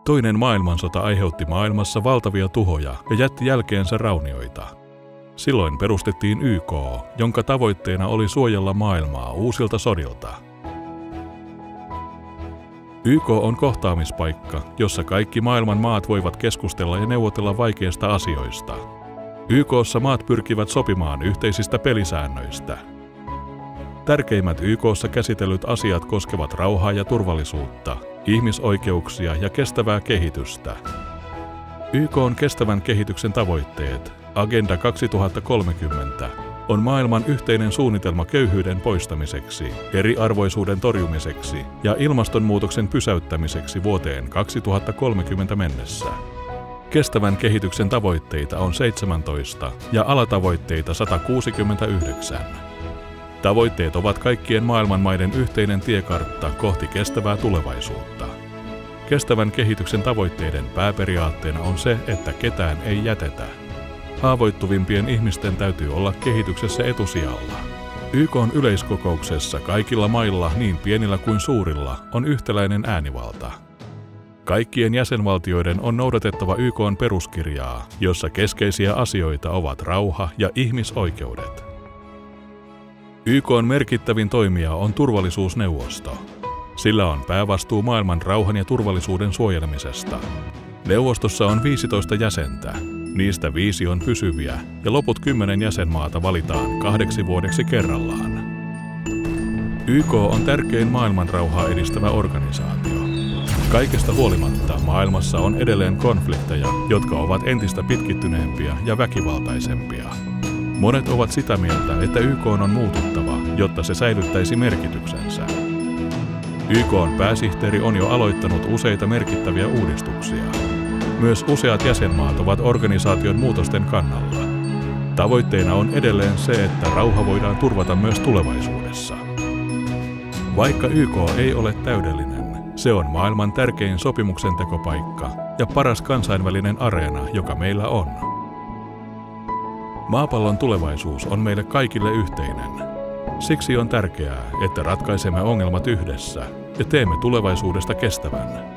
Toinen maailmansota aiheutti maailmassa valtavia tuhoja ja jätti jälkeensä raunioita. Silloin perustettiin YK, jonka tavoitteena oli suojella maailmaa uusilta sodilta. YK on kohtaamispaikka, jossa kaikki maailman maat voivat keskustella ja neuvotella vaikeista asioista. YK:ssa maat pyrkivät sopimaan yhteisistä pelisäännöistä. Tärkeimmät YK:ssa käsitellyt asiat koskevat rauhaa ja turvallisuutta, ihmisoikeuksia ja kestävää kehitystä. YK:n kestävän kehityksen tavoitteet, Agenda 2030, on maailman yhteinen suunnitelma köyhyyden poistamiseksi, eriarvoisuuden torjumiseksi ja ilmastonmuutoksen pysäyttämiseksi vuoteen 2030 mennessä. Kestävän kehityksen tavoitteita on 17 ja alatavoitteita 169. Tavoitteet ovat kaikkien maailman maiden yhteinen tiekartta kohti kestävää tulevaisuutta. Kestävän kehityksen tavoitteiden pääperiaatteena on se, että ketään ei jätetä. Haavoittuvimpien ihmisten täytyy olla kehityksessä etusijalla. YK:n yleiskokouksessa kaikilla mailla, niin pienillä kuin suurilla, on yhtäläinen äänivalta. Kaikkien jäsenvaltioiden on noudatettava YK:n peruskirjaa, jossa keskeisiä asioita ovat rauha ja ihmisoikeudet. YK:n merkittävin toimija on turvallisuusneuvosto. Sillä on päävastuu maailman rauhan ja turvallisuuden suojelemisesta. Neuvostossa on 15 jäsentä. Niistä 5 on pysyviä ja loput 10 jäsenmaata valitaan 2 vuodeksi kerrallaan. YK on tärkein maailman rauhaa edistävä organisaatio. Kaikesta huolimatta maailmassa on edelleen konflikteja, jotka ovat entistä pitkittyneempiä ja väkivaltaisempia. Monet ovat sitä mieltä, että YK:n on muututtava, jotta se säilyttäisi merkityksensä. YK:n pääsihteeri on jo aloittanut useita merkittäviä uudistuksia. Myös useat jäsenmaat ovat organisaation muutosten kannalla. Tavoitteena on edelleen se, että rauha voidaan turvata myös tulevaisuudessa. Vaikka YK ei ole täydellinen, se on maailman tärkein sopimuksentekopaikka ja paras kansainvälinen areena, joka meillä on. Maapallon tulevaisuus on meille kaikille yhteinen. Siksi on tärkeää, että ratkaisemme ongelmat yhdessä ja teemme tulevaisuudesta kestävän.